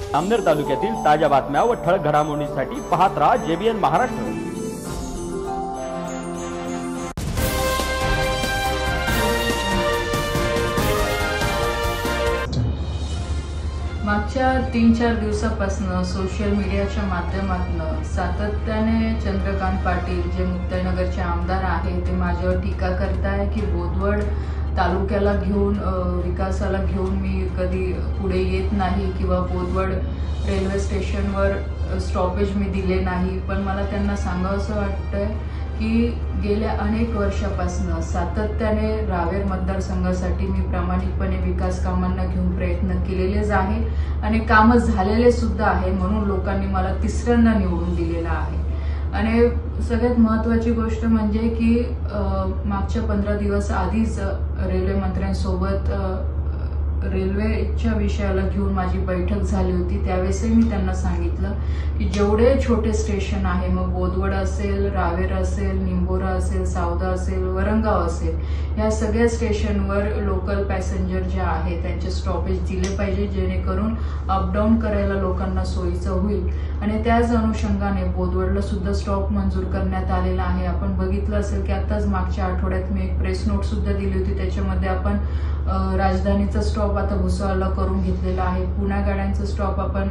अमनेर तालुक्यातील ताज्या बातम्या व ठळक घडामोडींसाठी पाहत राहा JBN महाराष्ट्र। मागच्या 3-4 दिवसापासून सोशल मीडियाच्या माध्यमातून सातत्याने चंद्रकांत पाटील जे मुक्ताईनगरचे आमदार आहेत ते माझ्यावर टीका करताय की बोदवड तालुक्याला घेऊन विकासाला घेऊन मी कधी पुढे येत नाही किंवा बोदवड रेल्वे स्टेशनवर स्टॉपेज मी दिले नाही। पण मला त्यांना सांगावंसं वाटतंय की गेल्या अनेक वर्षापासून सातत्याने रावेर मतदारसंघासाठी मी प्रामाणिकपणे विकास कामांना घेऊन प्रयत्न केलेलेच आहे आणि काम झालेले सुद्धा आहे, म्हणून लोकांनी मला तिसऱ्यांदा निवडून दिलेला आहे। आणि सगळ्यात महत्त्वाची गोष्ट म्हणजे की मागच्या 15 दिवस आधीच रेल्वे मंत्र्यांसोबत रेल्वेच्या विषयाला घेऊन माझी बैठक झाली होती। त्यावेळेसही मी त्यांना सांगितलं की जेवढे छोटे स्टेशन आहे, मग बोदवड असेल, रावेर असेल, निंबोरा असेल, सावदा असेल, वरंगाव असेल, या सगळ्या स्टेशनवर लोकल पॅसेंजर जे आहे त्यांचे स्टॉपेज दिले पाहिजे, जेणेकरून अपडाऊन करायला लोकांना सोयीचं होईल। आणि त्याच अनुषंगाने बोदवडला सुद्धा स्टॉप मंजूर करण्यात आलेला आहे। आपण बघितलं असेल की आताच मागच्या आठवड्यात मी एक प्रेस नोट सुद्धा दिली होती, त्याच्यामध्ये आपण राजधानीचा स्टॉप आता भुसावळला करून घेतलेला आहे, पुण्या गाड्यांचा स्टॉप आपण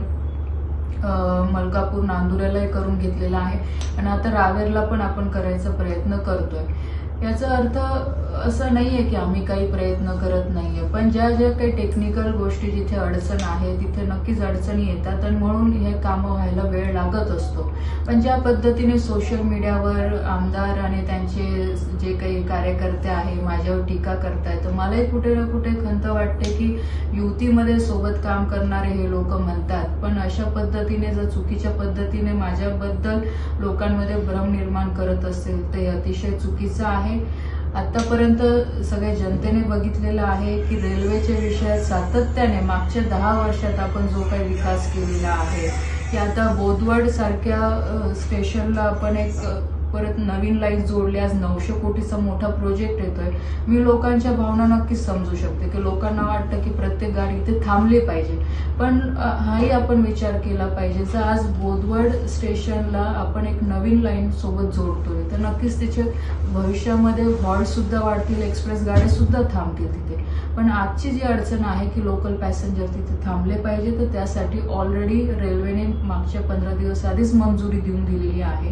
मलकापूर नांदुऱ्याला करून घेतलेला आहे आणि आता रावेरला पण आपण करायचा प्रयत्न करतोय। याचा अर्थ असं नाहीये की आम्ही काही प्रयत्न करत नाहीये, पण ज्या ज्या काही टेक्निकल गोष्टी जिथे अडचण आहे तिथे नक्कीच अडचणी येतात आणि म्हणून हे कामं व्हायला वेळ लागत असतो। पण ज्या पद्धतीने सोशल मीडियावर आमदार आणि त्यांचे जे काही कार्यकर्ते आहे माझ्यावर टीका करतायत, तर मलाही कुठे ना कुठे खंत वाटते की युतीमध्ये सोबत काम करणारे हे लोक म्हणतात, पण अशा पद्धतीने जर चुकीच्या पद्धतीने माझ्याबद्दल लोकांमध्ये भ्रम निर्माण करत असेल ते अतिशय चुकीचं आहे। आतापर्यंत सगळ्या जनतेने बघितलेलं आहे की रेल्वेच्या विषयात सातत्याने मागच्या 10 वर्षात आपण जो काही विकास केलेला आहे, की आता बोदवड सारख्या स्टेशनला आपण एक परत नवीन लाईन जोडली, आज 900 कोटीचा मोठा प्रोजेक्ट येतोय। मी लोकांच्या भावना नक्कीच समजू शकते की लोकांना वाटतं की प्रत्येक गाडी इथे थांबली पाहिजे, पण हाही आपण विचार केला पाहिजे जर आज बोदवड स्टेशनला आपण एक नवीन लाईन सोबत जोडतोय तर नक्कीच त्याचे भविष्यामध्ये हॉल्ट सुद्धा वाढतील, एक्सप्रेस गाड्या सुद्धा थांबतील तिथे। पण आजची जी अडचण आहे की लोकल पॅसेंजर तिथे थांबले पाहिजे, तर त्यासाठी ऑलरेडी रेल्वेने मागच्या 15 दिवस आधीच मंजुरी देऊन दिलेली आहे।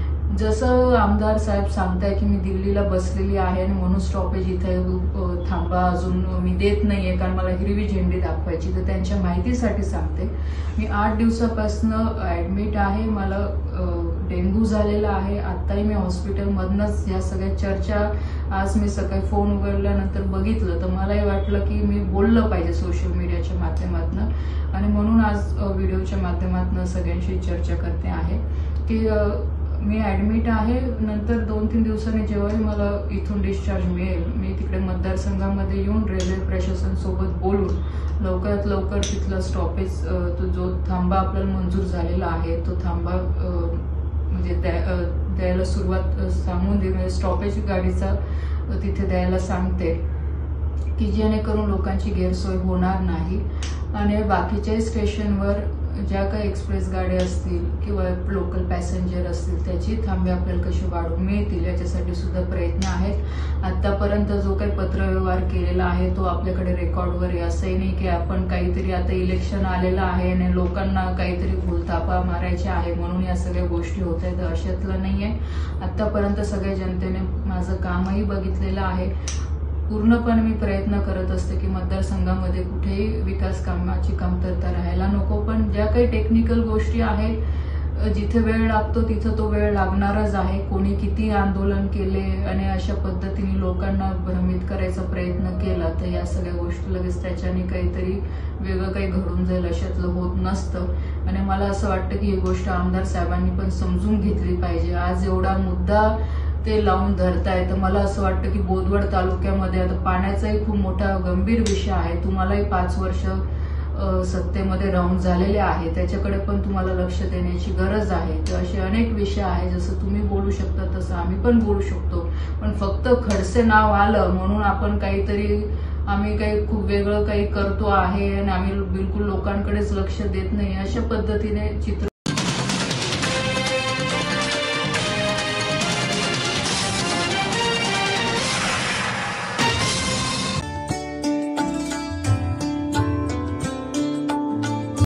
जसं आमदार साहेब सांगताय की मी दिल्लीला बसलेली आहे आणि म्हणून स्टॉपेज इथे थांबा अजून मी देत नाहीये कारण मला हिरवी झेंडी दाखवायची, तर त्यांच्या माहितीसाठी सांगते मी 8 दिवसापासून ऍडमिट आहे, मला डेंग्यू झालेला आहे। आताही मी हॉस्पिटलमधनंच या सगळ्या चर्चा आज मी सकाळी फोन उघडल्यानंतर बघितलं, तर मलाही वाटलं की मी बोललं पाहिजे सोशल मीडियाच्या माध्यमातून आणि म्हणून आज व्हिडिओच्या माध्यमातून सगळ्यांशी चर्चा करते आहे की मी ऍडमिट आहे। नंतर 2-3 दिवसांनी जेव्हाही मला इथून डिस्चार्ज मिळेल मी तिकडे मतदारसंघामध्ये येऊन रेल्वे प्रशासन सोबत बोलून लवकरात लवकर तिथला स्टॉपेज तो जो थांबा आपल्याला मंजूर झालेला आहे तो थांबा म्हणजे द्यायला सुरुवात सांगून दे, स्टॉपेज गाडीचा तिथे द्यायला सांगते की जेणेकरून लोकांची गैरसोय होणार नाही। आणि बाकीच्याही स्टेशनवर ज्या काही एक्सप्रेस गाड्या असतील किंवा लोकल पॅसेंजर असतील त्याची थांबे आपल्याला कशी वाढवून मिळतील याच्यासाठी सुद्धा प्रयत्न आहेत। आतापर्यंत जो काही पत्रव्यवहार केलेला आहे तो आपल्याकडे रेकॉर्डवर आहे। असंही नाही की आपण काहीतरी आता इलेक्शन आलेलं आहे आणि लोकांना काहीतरी भूलथापा मारायचे आहे म्हणून या सगळ्या गोष्टी होत आहेत, अशातलं नाहीये। आतापर्यंत सगळ्या जनतेने माझं कामही बघितलेलं आहे। पूर्णपणे मी प्रयत्न करत असते की मतदारसंघामध्ये कुठेही विकास कामाची कमतरता राहायला नको, पण ज्या काही टेक्निकल गोष्टी आहेत जिथे वेळ लागतो तिथं तो वेळ लागणारच आहे। कोणी किती आंदोलन केले आणि अशा पद्धतीने लोकांना भ्रमित करायचा प्रयत्न केला तर या सगळ्या गोष्टी लगेच त्याच्याने काहीतरी वेगळं काही घडून जाईल अशातलं होत नसतं। आणि मला असं वाटतं की ही गोष्ट आमदार साहेबांनी पण समजून घेतली पाहिजे। आज एवढा मुद्दा ते लावून धरताय तर मला असं वाटतं की बोदवड तालुक्यामध्ये आता पाण्याचाही खूप मोठा गंभीर विषय आहे। तुम्हालाही 5 वर्ष सत्तेमध्ये राहून झालेले आहे, त्याच्याकडे पण तुम्हाला लक्ष देण्याची गरज आहे। तर असे अनेक विषय आहे, जसं तुम्ही बोलू शकता तसं आम्ही पण बोलू शकतो, पण फक्त खडसे नाव आलं म्हणून आपण काहीतरी आम्ही काही खूप वेगळं काही करतो आहे आणि आम्ही बिलकुल लोकांकडेच लक्ष देत नाही अशा पद्धतीने चित्र